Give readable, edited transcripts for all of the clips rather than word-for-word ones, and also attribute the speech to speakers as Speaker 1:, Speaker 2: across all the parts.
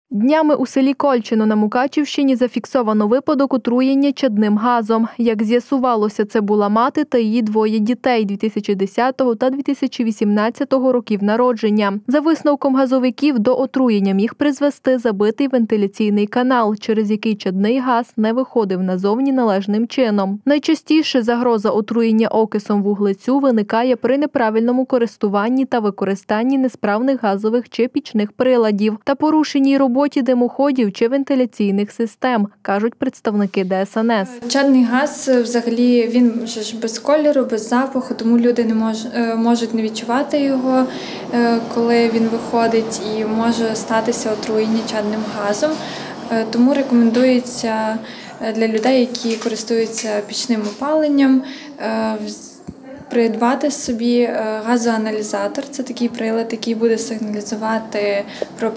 Speaker 1: Днями у селі Кольчино на Мукачівщині зафіксовано випадок отруєння чадним газом. Як з'ясувалося, це була мати та її двоє дітей 2010 та 2018 років народження. За висновком газовиків, до отруєння міг призвести забитий вентиляційний канал, через який чадний газ не виходив назовні належним чином. Найчастіше загроза отруєння окисом вуглецю виникає при неправильному користуванні та використанні несправних газових чи пічних приладів та порушеній роботі димоходів чи вентиляційних систем, кажуть представники ДСНС.
Speaker 2: Чадний газ взагалі він ж без кольору, без запаху, тому люди можуть не відчувати його, коли він виходить, і може статися отруєння чадним газом. Тому рекомендується для людей, які користуються пічним опаленням, придбати собі газоаналізатор. Це такий прилад, який буде сигналізувати про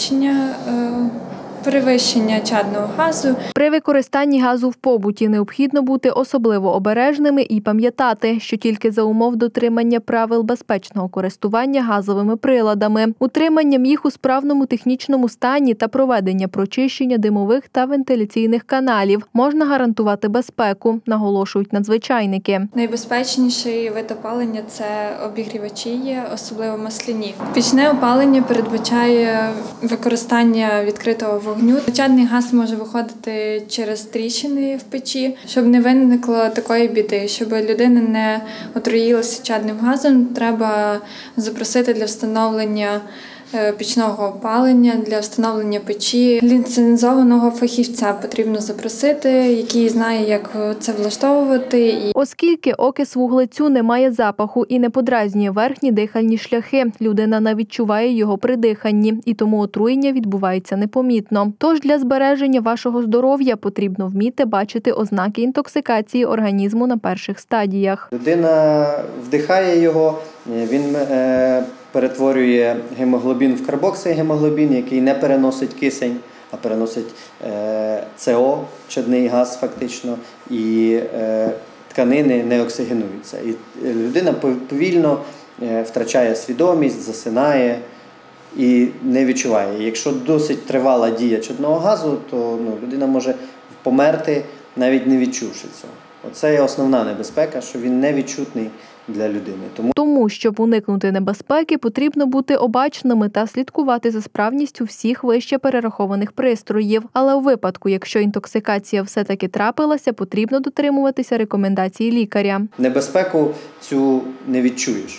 Speaker 2: перевищення чадного газу.
Speaker 1: При використанні газу в побуті необхідно бути особливо обережними і пам'ятати, що тільки за умов дотримання правил безпечного користування газовими приладами, утриманням їх у справному технічному стані та проведення прочищення димових та вентиляційних каналів можна гарантувати безпеку, наголошують надзвичайники.
Speaker 2: Найбезпечніший вид опалення – це обігрівачі, особливо масляні. Пічне опалення передбачає використання відкритого вогню. Чадний газ може виходити через тріщини в печі. Щоб не виникло такої біди, щоб людина не отруїлася чадним газом, треба запросити для встановлення пічного опалення, для встановлення печі. Ліцензованого фахівця потрібно запросити, який знає, як це влаштовувати.
Speaker 1: Оскільки окис вуглецю не має запаху і не подразнює верхні дихальні шляхи, людина не відчуває його при диханні, і тому отруєння відбувається непомітно. Тож для збереження вашого здоров'я потрібно вміти бачити ознаки інтоксикації організму на перших стадіях.
Speaker 3: Людина вдихає його, він перетворює гемоглобін в карбоксигемоглобін, який не переносить кисень, а переносить СО, чадний газ фактично, і тканини не оксигенуються. І людина повільно втрачає свідомість, засинає і не відчуває. Якщо досить тривала дія чадного газу, то людина може померти, навіть не відчувши цього. Оце є основна небезпека, що він невідчутний для людини.
Speaker 1: Тому, щоб уникнути небезпеки, потрібно бути обачними та слідкувати за справністю всіх вище перерахованих пристроїв. Але у випадку, якщо інтоксикація все-таки трапилася, потрібно дотримуватися рекомендацій лікаря.
Speaker 3: Небезпеку цю не відчуєш.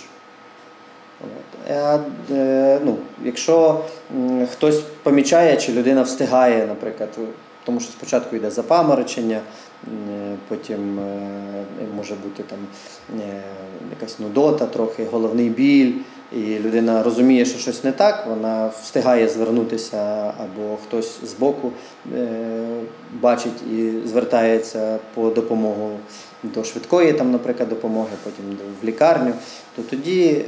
Speaker 3: Якщо хтось помічає, чи людина встигає, наприклад, тому що спочатку йде запаморочення, потім може бути там якась нудота трохи, головний біль, і людина розуміє, що щось не так, вона встигає звернутися, або хтось збоку бачить і звертається по допомогу до швидкої, там, наприклад, допомоги, потім в лікарню, то тоді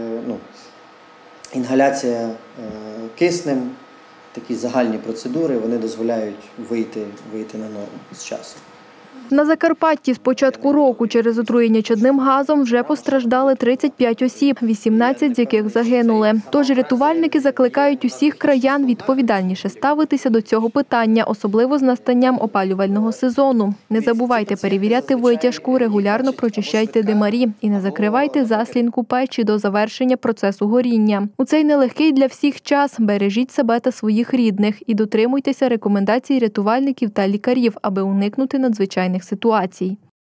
Speaker 3: інгаляція киснем, такі загальні процедури, вони дозволяють вийти на норму з часом.
Speaker 1: На Закарпатті з початку року через отруєння чадним газом вже постраждали 35 осіб, 18 з яких загинули. Тож рятувальники закликають усіх краян відповідальніше ставитися до цього питання, особливо з настанням опалювального сезону. Не забувайте перевіряти витяжку, регулярно прочищайте димарі і не закривайте заслінку печі до завершення процесу горіння. У цей нелегкий для всіх час бережіть себе та своїх рідних і дотримуйтеся рекомендацій рятувальників та лікарів, аби уникнути надзвичайних ситуацій.